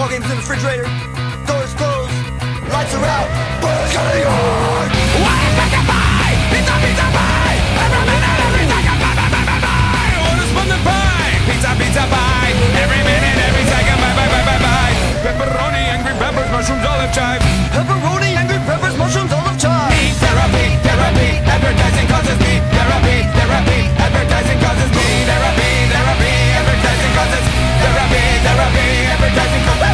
games in the refrigerator, doors closed, lights are out, birds getting on. What is meant to buy? Pizza, pizza pie. Every minute, every second, buy, buy, buy, buy, buy. Orders from the pie. Pizza, pizza pie. Every minute, every second, buy, buy, buy, buy, buy. Pepperoni, angry peppers, mushrooms, olive chive. Pepperoni, angry peppers, mushrooms, olive chive. Me therapy, therapy, advertising causes me therapy, therapy, advertising causes me therapy, therapy, advertising causes therapy, therapy, advertising causes.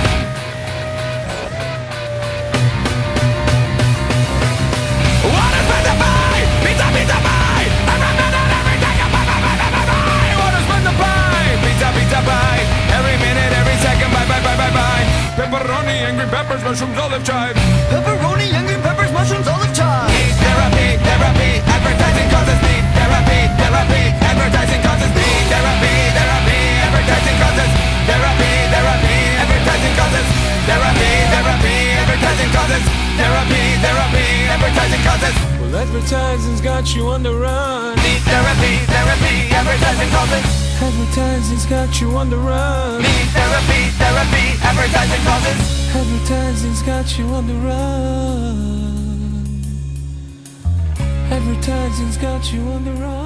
What is meant to buy? Pizza, pizza pie. Every minute, every second, buy, buy, buy, buy, buy, buy. What is meant to buy? Pizza, pizza pie. Every minute, every second, buy, buy, buy, buy, buy. Pepperoni, angry peppers, mushrooms, olive chive. Pepperoni, angry peppers, mushrooms, olive chive. Me therapy, therapy, advertising causes me therapy, therapy, advertising causes me therapy, therapy, advertising causes therapy, therapy, advertising causes therapy, therapy, advertising causes therapy, therapy, advertising causes. Well, advertising's got you on the run. Need therapy, therapy, advertising causes. Advertising's got you on the run. Need therapy, therapy, advertising causes. Advertising's got you on the run. Advertising's got you on the run.